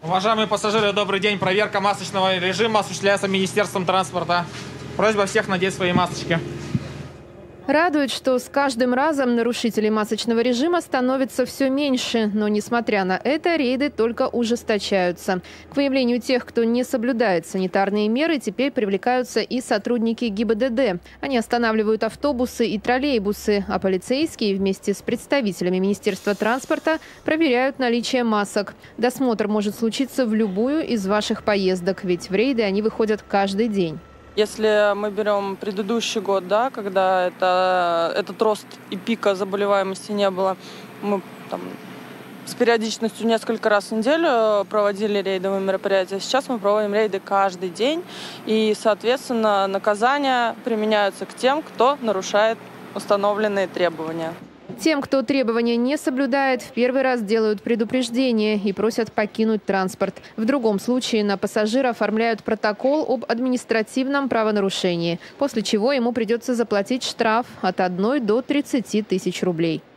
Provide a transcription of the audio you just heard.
Уважаемые пассажиры, добрый день. Проверка масочного режима осуществляется Министерством транспорта. Просьба всех надеть свои масочки. Радует, что с каждым разом нарушителей масочного режима становится все меньше. Но, несмотря на это, рейды только ужесточаются. К выявлению тех, кто не соблюдает санитарные меры, теперь привлекаются и сотрудники ГИБДД. Они останавливают автобусы и троллейбусы, а полицейские вместе с представителями Министерства транспорта проверяют наличие масок. Досмотр может случиться в любую из ваших поездок, ведь в рейды они выходят каждый день. Если мы берем предыдущий год, да, когда этот рост и пика заболеваемости не было, мы там с периодичностью несколько раз в неделю проводили рейдовые мероприятия. Сейчас мы проводим рейды каждый день, и, соответственно, наказания применяются к тем, кто нарушает установленные требования. Тем, кто требования не соблюдает, в первый раз делают предупреждение и просят покинуть транспорт. В другом случае на пассажира оформляют протокол об административном правонарушении, после чего ему придется заплатить штраф от 1 до 30 тысяч рублей.